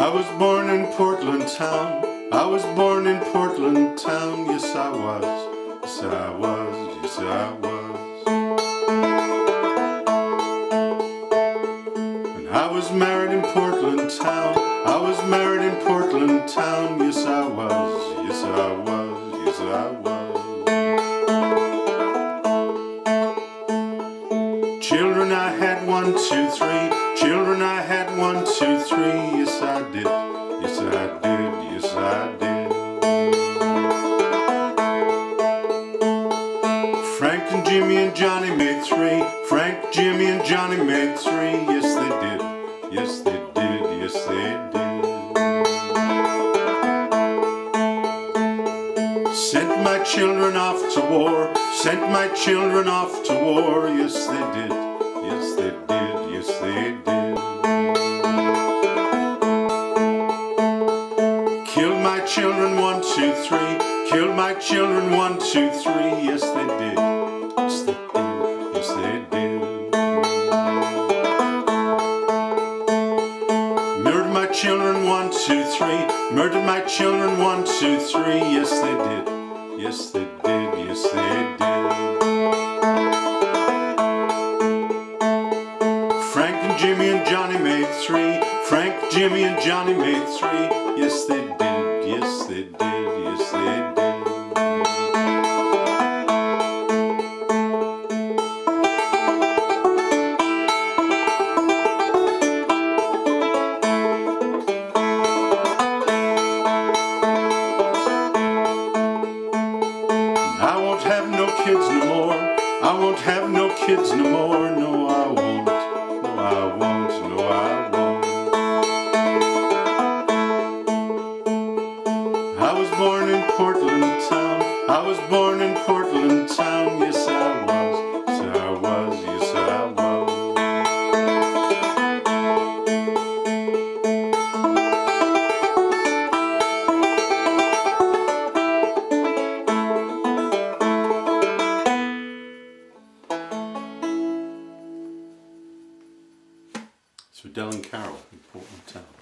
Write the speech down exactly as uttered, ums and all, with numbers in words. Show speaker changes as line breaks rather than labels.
I was born in Portland town. I was born in Portland town. Yes, I was. Yes, I was. Yes, I was. And I was married in Portland town. I was married in Portland town. Yes, I was. Yes, I was. Yes, I was. Children I had one, two, three. Children I had one, two, three. Yes, I did. Yes, I did. Yes, I did. Frank and Jimmy and Johnny made three. Frank, Jimmy and Johnny made three. Yes, they did. Yes, they did. Yes, they did. Sent my children off to war. Sent my children off to war. Yes, they did. Yes, they did. Yes, they did. Killed my children, one, two, three. Killed my children, one, two, three. Yes, they did. Yes, they did. Yes, they did. Murdered my children, one, two, three. Murdered my children, one, two, three. Yes, they did. Yes, they did. Yes, they did. Frank and Jimmy and Johnny made three. Frank, Jimmy and Johnny made three. Yes, they did. Yes, they did. Yes, they did. I won't have no kids no more. I won't have no kids no more. No, I won't. No, I won't. No, I won't. I was born in Portland town. I was born in Portland town. Yes, I was. Yes, I was. Yes, I was. It's for Del and Carol in Portland town.